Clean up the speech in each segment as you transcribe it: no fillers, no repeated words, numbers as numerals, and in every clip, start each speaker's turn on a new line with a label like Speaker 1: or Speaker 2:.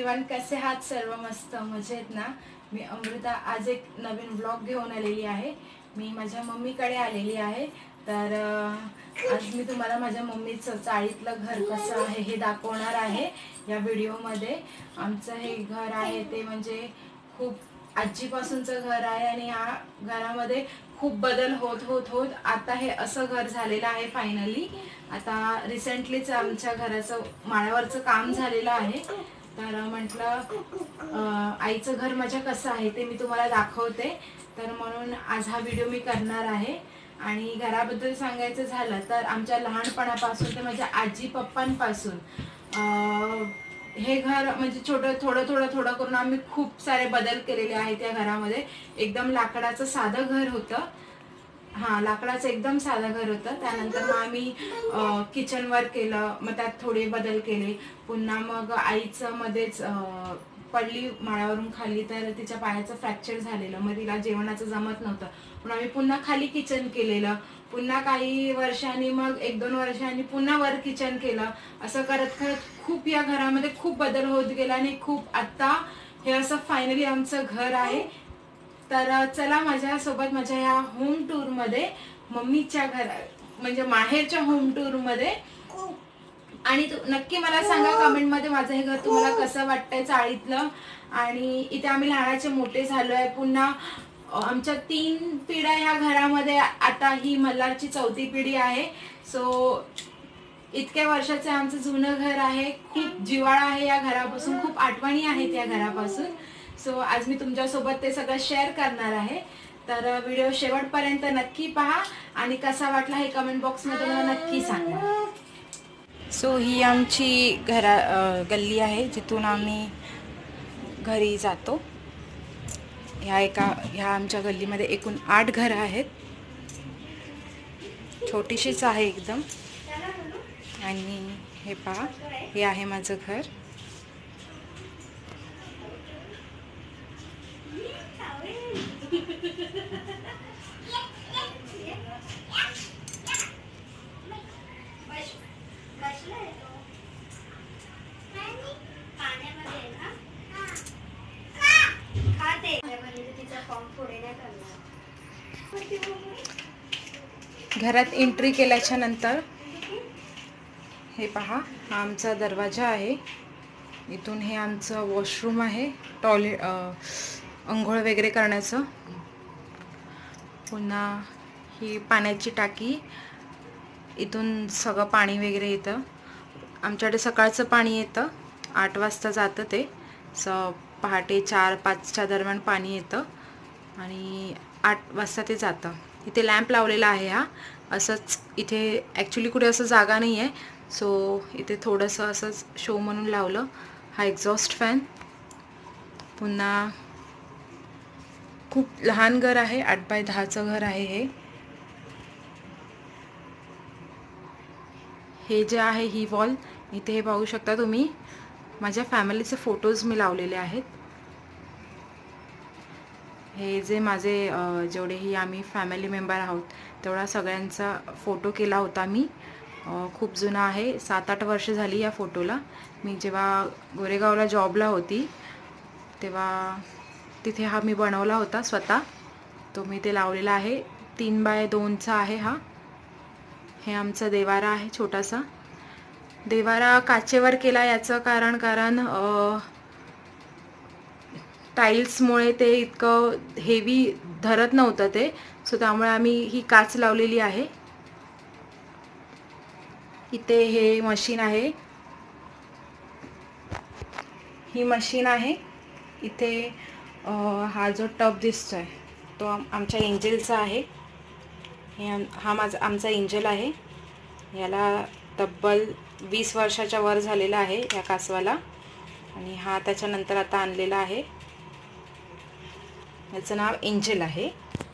Speaker 1: Everyone, कसे आहात सर्व? मस्त मजेत ना? मी अमृता आज एक नवीन व्लॉग घेऊन आलेली आहे। मी माझ्या मम्मीकडे आलेली आहे। तर आज मी तुम्हाला माझ्या मम्मीचं चाळीतलं घर कसं आहे हे दाखवणार आहे या व्हिडिओमध्ये। आमचं हे घर आहे ते म्हणजे खूप आजीपासूनचं घर आहे आणि या घरामध्ये खूप बदल होत होत होत आता हे असं घर झालेलं आहे फायनली। आता रिसेंटलीच आमच्या घराचं माळ्यावरचं काम झालेलं आहे। तर म्हटलं आईचं घर माझ्या कसं आहे ते मी तुम्हाला दाखवते। तर म्हणून आज हा व्हिडिओ मी करणार आहे। आणि घराबद्दल सांगायचं झालं तर आमच्या लहानपणापासून ते माझ्या आजी पप्पांपासून हे घर म्हणजे थोडं करून आम्ही खूप सारे बदल केलेले आहेत या घरामध्ये। एकदम लाकडाचं साधं घर होतं। लाकडाचं एकदम साधं घर होतं। त्यानंतर मग आम्ही किचन वर केलं, मग त्यात थोडे बदल केले। पुन्हा मग आईचं मध्येच पडली माळ्यावरून खाली, तर तिच्या पायाचं फ्रॅक्चर झालेलं, मग तिला जेवणाचं जमत नव्हतं म्हणून आम्ही पुन्हा खाली किचन केलेलं। पुन्हा काही वर्षांनी मग 1-2 वर्षांनी पुन्हा वर किचन केलं। असं करत करत खूप या घरामध्ये खूप बदल होत गेला आणि खूप आता हे असं फायनली आमचं घर आहे। तर चला माझ्यासोबत माझ्या या होम टूर मध्ये, मम्मीच्या घरा म्हणजे माहेरच्या होम टूर मध्ये। आणि नक्की मला सांगा कमेंट मध्ये माझं हे घर तुम्हाला कसं वाटतंय चाळीतलं। आणि इथे आम्ही लहानाचे मोठे झालोय। पुन्हा आमच्या 3 पिढ्या ह्या घरामध्ये, आता ही मल्हारची 4थी पिढी आहे। सो इतक्या वर्षाचं आमचं जुनं घर आहे। खूप जिव्हाळा आहे या घरापासून, खूप आठवणी आहेत या घरापासून। सो आज मी तुमच्यासोबत ते सगळं शेअर करणार आहे। तर व्हिडिओ शेवटपर्यंत नक्की पहा आणि कसा वाटला हे कमेंट बॉक्समध्ये मला नक्की सांगा। सो ही आमची गल्ली आहे जिथून आम्ही घरी जातो। ह्या आमच्या गल्लीमध्ये एकूण 8 घरं आहेत। छोटीशीच आहे एकदम। आणि हे पहा, हे आहे माझं घर। घरात एंट्री केल्याच्या नंतर हे पहा, हा आमचा दरवाजा आहे। इथून हे आमचं वॉशरूम आहे, टॉयलेट, अंघोळ वगैरे करण्याचं। पुन्हा ही पाण्याची टाकी, इथून सगळं पाणी वगैरे येतं। आमच्याकडे सकाळचं पाणी येतं, 8 वाजता जातं ते। पहाटे 4-5च्या दरम्यान पाणी येतं आणि 8 वाजता ते जातं। इथे लॅम्प लावलेला आहे हा असंच। इथे ॲक्च्युली कुठे असं जागा नाही आहे, सो इथे थोडंसं असंच शो म्हणून लावलं। हा एक्झॉस्ट फॅन। पुन्हा खूप लहान घर आहे, 8x10चं घर आहे हे। हे जे आहे ही वॉल, इथे हे पाहू शकता तुम्ही, माझ्या फॅमिलीचे फोटोज मी लावलेले आहेत। हे जे माझे जेवढेही आम्ही फॅमिली मेंबर आहोत तेवढा सगळ्यांचा फोटो केला होता मी। खूप जुना आहे, 7-8 वर्ष झाली या फोटोला। मी जेव्हा गोरेगावला जॉबला होती तेव्हा तिथे हा मी बनवला होता स्वतः, तो मी ते लावलेला आहे। 3x2चा आहे हा। हे आमचा देवारा आहे, छोटासा देवारा काचेवर केला। याचं कारण टाईल्समुळे ते इतकं हेवी धरत नव्हतं ते, सो त्यामुळे आम्ही ही काच लावलेली आहे। इथे हे मशीन आहे, ही मशीन आहे। इथे हा जो टब दिसतोय तो आमच्या एंजलचा आहे। आमचा एंजल आहे। याला तब्बल 20 वर्षाच्या वर झालेला आहे या कासवाला। आणि हा त्याच्यानंतर आता आणलेला आहे, याचं नाव एंजल आहे।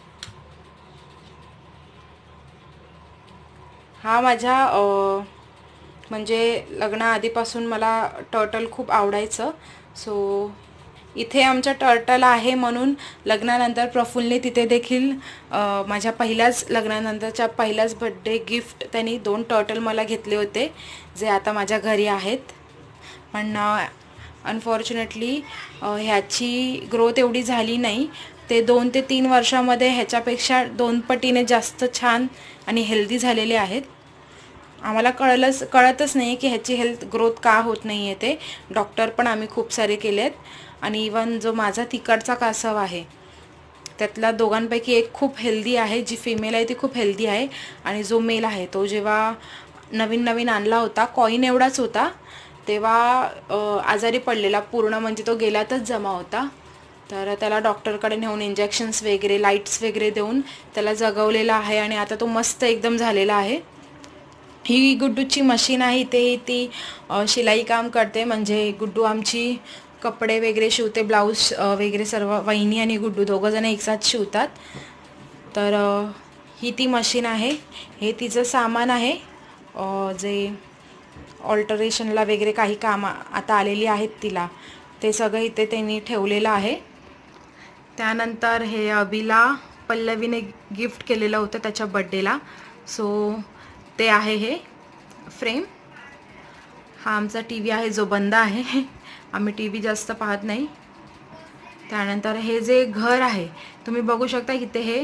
Speaker 1: हा माझ्या म्हणजे लग्नाआधीपासून मला टर्टल खूप आवडायचं। सो इथे आमच्या टर्टल आहे म्हणून लग्नानंतर प्रफुल्लने तिथे देखील माझ्या लग्नानंतरच्या पहिल्याच बर्थडे गिफ्ट त्यांनी 2 टर्टल मला घेतले होते, जे आता माझ्या घरी आहेत। पण अनफॉर्च्युनेटली ह्याची ग्रोथ एवढी झाली नाही. ते 2 ते 3 वर्षामध्ये ह्याच्यापेक्षा 2 पटीने जास्त छान आणि हेल्दी झालेले आहेत. आम्हाला कळतच नाही की ह्याची हेल्थ ग्रोथ का होत नाही आहे. ते डॉक्टर पण आम्ही खूप सारे केले आहेत. आणि इवन जो माझा तिकडचा कासव आहे त्यातला दोघांपैकी एक खूप हेल्दी आहे. जी फिमेल आहे ती खूप हेल्दी आहे. आणि जो मेल आहे तो जेव्हा नवीन आणला होता, कॉईन एवढाच होता, तेव्हा आजारी पडलेला पूर्ण, म्हणजे तो गेल्यातच जमा होता. तर त्याला डॉक्टरकडे नेऊन इंजेक्शन्स वगैरे, लाईट्स वगैरे देऊन त्याला जगवलेला आहे. आणि आता तो मस्त एकदम झालेला आहे. ही गुड्डूची मशीन आहे. ती शिलाई काम करते. म्हणजे गुड्डू आमची कपडे वगैरे शिवते, ब्लाऊज वगैरे सर्व वहिनी आणि गुड्डू दोघंजण एकसाथ शिवतात. तर ही ती मशीन आहे. हे तिचं सामान आहे, जे ऑल्टरेशनला वगैरे काही कामं आता आलेली आहेत तिला, ते सगळं इथे त्यांनी ठेवलेलं आहे. त्यानंतर हे अभिला पल्लवीने गिफ्ट केलेलं होतं त्याच्या बड्डेला. सो ते आहे हे फ्रेम. हा आमचा टी व्ही आहे जो बंद आहे. आम्ही टी व्ही जास्त पाहत नाही. त्यानंतर हे जे घर आहे तुम्ही बघू शकता, इथे हे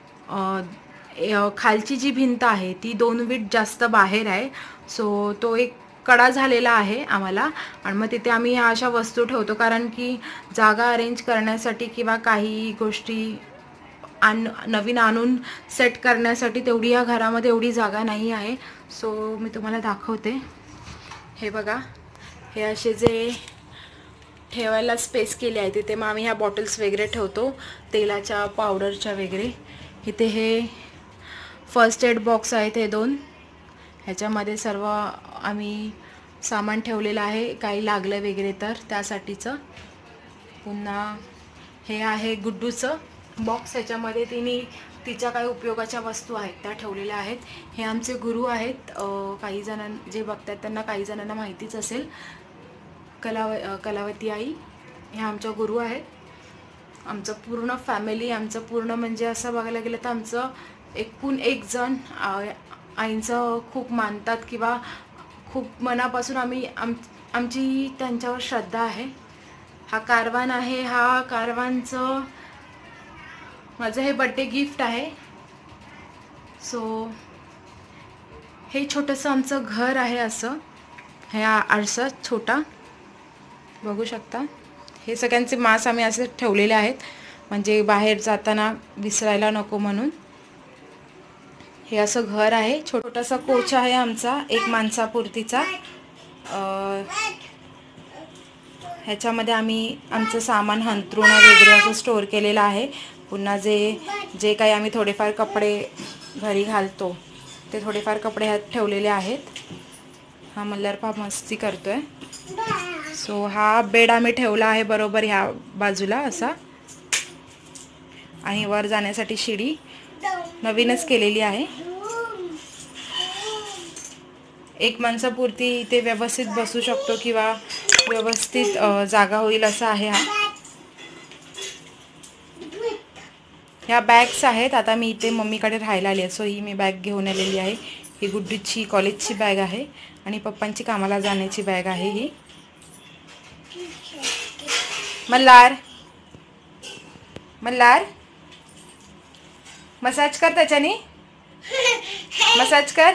Speaker 1: खालची जी भिंत आहे ती 2 फीट जास्त बाहेर आहे. सो तो एक कडा झालेला आहे आम्हाला. आणि मग तिथे आम्ही ह्या अशा वस्तू ठेवतो, कारण की जागा अरेंज करण्यासाठी किंवा काही गोष्टी नवीन आणून सेट करण्यासाठी तेवढी या घरामध्ये एवढी जागा नाही आहे. सो मी तुम्हाला दाखवते. हे बघा, हे असे जे ठेवायला स्पेस केली आहे तिथे मग आम्ही ह्या बॉटल्स वगैरे ठेवतो, तेलाच्या, पावडरच्या वगैरे. इथे हे फर्स्ट एड बॉक्स आहेत हे 2. ह्याच्यामध्ये सर्व आम्ही सामान ठेवलेलं आहे, काही लागलं वगैरे तर त्यासाठीचं. पुन्हा हे आहे गुड्डूचं बॉक्स. ह्याच्यामध्ये तिच्या काही उपयोगाच्या वस्तू आहेत त्या ठेवलेल्या आहेत. हे आमचे गुरु आहेत. काही जणां जे बघतात त्यांना, काही जणांना माहितीच असेल, कलावती आई. हे आमच्या गुरु आहेत. आमचं पूर्ण फॅमिली, आमचं पूर्ण म्हणजे असं बघायला गेलं तर आमचं एकूण एक जण आईंचं खूप मानतात किंवा खूप मनापासून आमची त्यांच्यावर श्रद्धा आहे. हा कारवान आहे. हा कारवानचं माझं हे बड्डे गिफ्ट आहे. सो हे छोटंसं आमचं घर आहे. असं हे आरसा छोटा बघू शकता. हे सगळ्यांचे मास आम्ही असे ठेवलेले आहेत, म्हणजे बाहेर जाताना विसरायला नको म्हणून. हे असं घर आहे. छोटासा कोच आहे आमचा, एक माणसापुरतीचा. ह्याच्यामध्ये आम्ही आमचं सामान, अंथरुण वगैरे असं स्टोअर केलेलं आहे. पुन्हा जे काही आम्ही थोडेफार कपडे घरी घालतो ते थोडेफार कपडे ह्यात ठेवलेले आहेत. हा मल्हारपा मस्ती करतोय. सो हा बेड आम्ही ठेवला आहे बरोबर ह्या बाजूला असा. आणि वर जाण्यासाठी शिडी नवीनच केलेली आहे. एक माणसापुरती इथे व्यवस्थित बसू शकतो किंवा व्यवस्थित जागा होईल असं आहे हा. ह्या बॅग्स आहेत. आता मी इथे मम्मीकडे राहायला आली आहे, सो ही मी बॅग घेऊन आलेली आहे. ही गुड्डूची कॉलेजची बॅग आहे आणि पप्पांची कामाला जाण्याची बॅग आहे ही. मल्हार मसाज कर, त्याच्याने मसाज कर.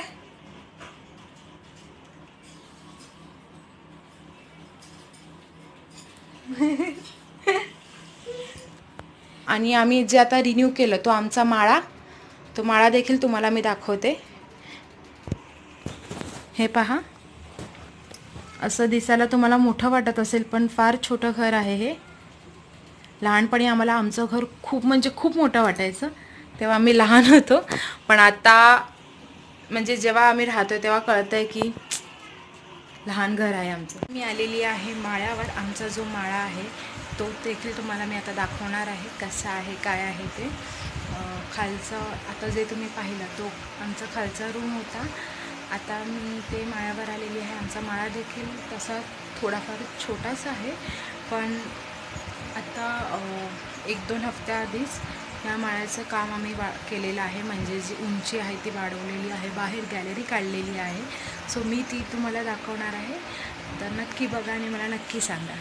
Speaker 1: आणि आम्ही जे आता रिन्यू केलं तो आमचा माळा, तो माळा देखील तुम्हाला मी दाखवते. हे पहा, असं दिसायला तुम्हाला मोठं वाटत असेल पण फार छोटं घर आहे हे. लहानपणी आम्हाला आमचं घर खूप म्हणजे खूप मोठं वाटायचं, तेव्हा आम्ही लहान होतो. पण आता म्हणजे जेव्हा आम्ही राहतोय तेव्हा कळतंय की लहान घर आहे आमचं. मी आलेली आहे माळ्यावर. आमचा जो माळा आहे तो देखील तुम्हाला मी आता दाखवणार आहे कसा आहे, काय आहे ते. खालचं आता जे तुम्ही पाहिलं तो आमचा खालचा रूम होता. आता मी ते माळ्यावर आलेली आहे. आमचा माळा देखील तसा थोडाफार छोटासा आहे, पण आता 1-2 हफ्त्याआधीच या माळ्याचं काम आम्ही केलेलं आहे. म्हणजे जी उंची आहे ती वाढवलेली आहे, बाहेर गॅलरी काढलेली आहे. सो मी ती तुम्हाला दाखवणार आहे. तर नक्की बघा आणि मला नक्की सांगा.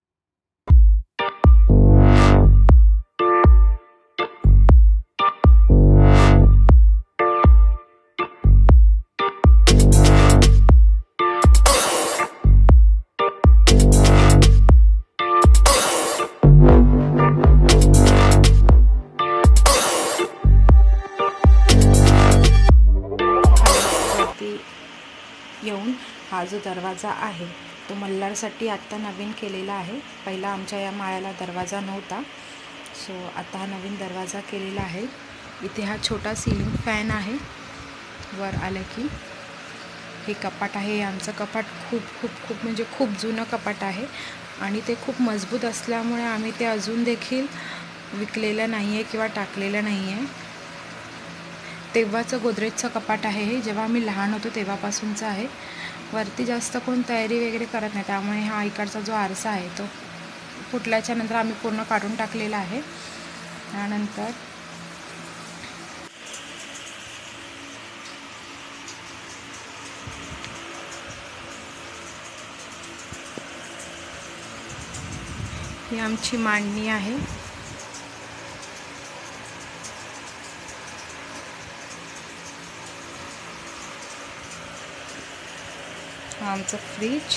Speaker 1: येऊन हा जो दरवाजा आहे तो मल्हारसाठी आत्ता नवीन केलेला आहे. पहिला आमच्या या माळ्याला दरवाजा नव्हता, सो आता हा नवीन दरवाजा केलेला आहे. इथे हा छोटा सिलिंग फॅन आहे. वर आलं की हे कपाट आहे. हे आमचं कपाट खूप म्हणजे खूप जुनं कपाट आहे आणि ते खूप मजबूत असल्यामुळे आम्ही ते अजून देखील विकलेलं नाही आहे किंवा टाकलेलं नाही आहे. तेव्हाचं गोदरेजचं कपाट आहे हे, जेव्हा आम्ही लहान होतो तेव्हापासूनचं आहे. वरती जास्त कोण तयारी वगैरे करत नाही, त्यामुळे हा इकडचा जो आरसा आहे तो फुटल्याच्या नंतर आम्ही पूर्ण काढून टाकलेला आहे. त्यानंतर ही आमची मांडणी आहे. हा आमचं फ्रीज.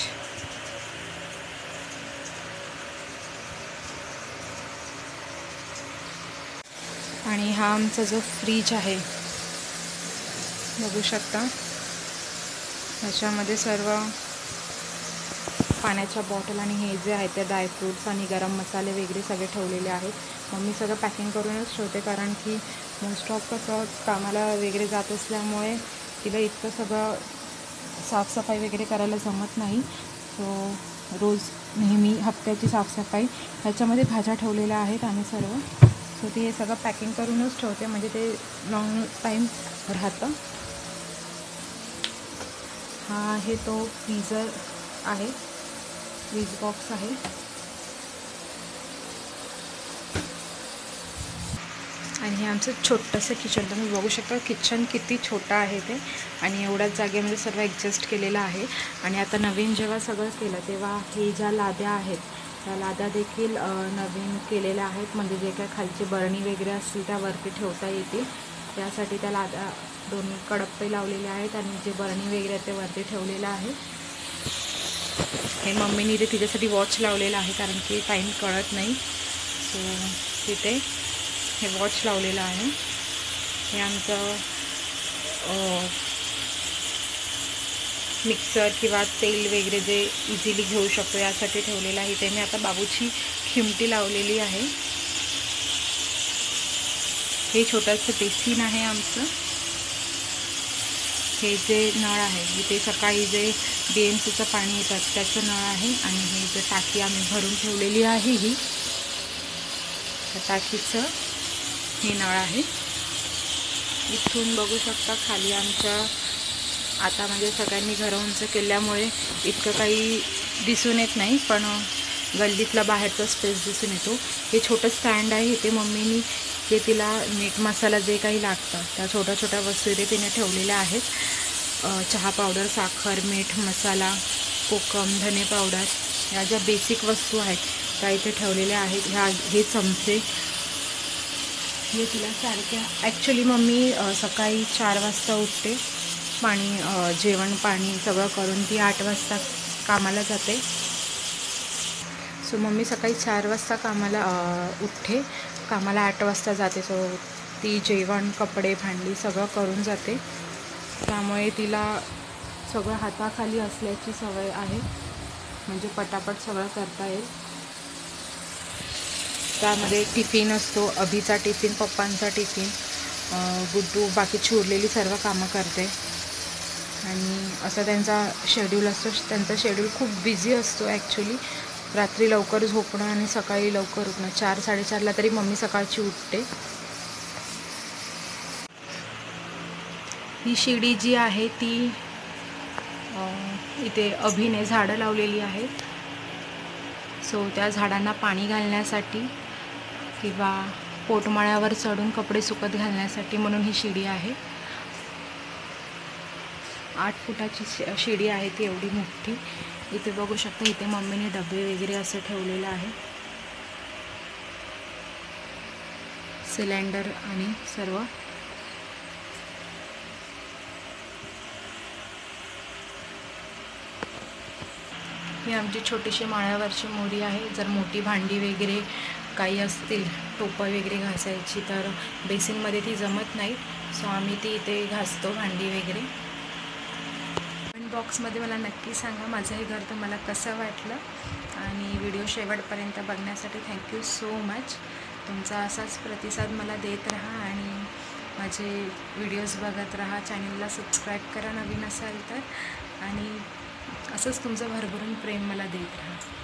Speaker 1: आणि हा आमचा जो फ्रीज आहे बघू शकता, ह्याच्यामध्ये सर्व पाण्याच्या बॉटल आणि हे जे आहे ते ड्रायफ्रूट्स आणि गरम मसाले वगैरे सगळे ठेवलेले आहेत. मम्मी सगळं पॅकिंग करूनच ठेवते, कारण की मोस्ट ऑफ कसं कामाला वगैरे जात असल्यामुळे तिला इतकं सगळं साफसफाई वगैरे करायला जमत नाही. सो रोज नेहमी हप्त्याची साफसफाई. ह्याच्यामध्ये भाज्या ठेवलेल्या आहेत आम्ही सर्व, सो ते हे सगळं पॅकिंग करूनच ठेवते, म्हणजे ते लॉंग टाईम राहतं. हा आहे तो फ्रीजर आहे, फ्रीज बॉक्स आहे. आणि हे आमचं छोटंसं किचन. तुम्ही बघू शकता किचन किती छोटं आहे ते, आणि एवढ्याच जागेमध्ये सर्व ॲडजस्ट केलेलं आहे. आणि आता नवीन जेव्हा सगळं केलं तेव्हा हे ज्या लाद्या आहेत त्या लाद्या देखील नवीन केलेल्या आहेत, म्हणजे जे काय खालची बरणी वगैरे असतील त्या वरती ठेवता येतील त्यासाठी त्या लाद्या 2 कडप्पे लावलेले आहेत, आणि जे बरणी वगैरे ते वरती ठेवलेलं आहे. हे मम्मीने इथे तिच्यासाठी वॉच लावलेला आहे, कारण की टाईम कळत नाही, सो तिथे हे वॉच लावलेलं आहे. हे आमचं मिक्सर किंवा तेल वगैरे जे इझिली घेऊ शकतो यासाठी ठेवलेलं आहे. इथे मी आता बाबूची खिमटी लावलेली आहे. हे छोटंसं बेसिन आहे आमचं. हे जे नळ आहे इथे सकाळी जे BMCचं पाणी येतात त्याचं नळ आहे, आणि हे जे टाकी आम्ही भरून ठेवलेली आहे ही त्या टाकीचं हे नळ आहे. इथून बघू शकता खाली आमच्या आता म्हणजे सगळ्यांनी घरं उंच केल्यामुळे इतकं काही दिसून येत नाही, पण गल्लीतला बाहेरचा स्पेस दिसून येतो. हे छोटं स्टँड आहे. इथे मम्मीनी जे तिला मीठ मसाला जे काही लागतं त्या छोट्या छोट्या वस्तू इथे तिने ठेवलेल्या आहेत. चहा पावडर, साखर, मीठ मसाला, कोकम, धने पावडर, ह्या ज्या बेसिक वस्तू आहेत त्या इथे ठेवलेल्या आहेत. हे चमचे हे तिला सारख्या. ॲक्च्युली मम्मी सकाळी 4 वाजता उठते, जेवण पाणी सगळं करून ती 8 वाजता कामाला जाते. सो मम्मी सकाळी 4 वाजता कामाला उठते, कामाला 8 वाजता जाते. सो ती जेवण, कपडे, भांडी सगळं करून जाते, त्यामुळे तिला सगळं हाताखाली असल्याची सवय आहे, म्हणजे पटापट सगळं करता येईल. त्यामध्ये टिफिन असतो, अभिचा टिफिन, पप्पांचा टिफिन, गुड्डू बाकीची उरलेली सर्व कामं करते. आणि असा त्यांचा शेड्यूल असतो. त्यांचा शेड्यूल खूप बिझी असतो ॲक्च्युली. रात्री लवकर झोपणं आणि सकाळी लवकर उठणं. 4-4:30ला तरी मम्मी सकाळची उठते. ही शिडी जी आहे ती इथे अभिने झाडं लावलेली आहेत, सो त्या झाडांना पाणी घालण्यासाठी किंवा पोटमाळ्यावर चढून कपडे सुकत घालण्यासाठी म्हणून ही शिडी आहे. 8 फुटाची शिडी आहे ती एवढी मोठी. इथे बघू शकता, इथे मम्मीने डबे वगैरे असं ठेवलेलं आहे, सिलेंडर आणि सर्व. ही आमची छोटीशी माळ्यावरची मोरी आहे. जर मोठी भांडी वगैरे काही असतील, टोपं वगैरे घासायची, तर बेसिनमध्ये ती जमत नाही, सो आम्ही ती इथे घासतो भांडी वगैरे. कमेंट बॉक्समध्ये मला नक्की सांगा माझं हे घर तुम्हाला कसं वाटलं, आणि व्हिडिओ शेवटपर्यंत बघण्यासाठी थँक्यू सो मच. तुमचा असाच प्रतिसाद मला देत राहा आणि माझे व्हिडिओज बघत राहा. चॅनलला सबस्क्राईब करा नवीन असाल तर, आणि असंच तुमचं भरभरून प्रेम मला देत राहा.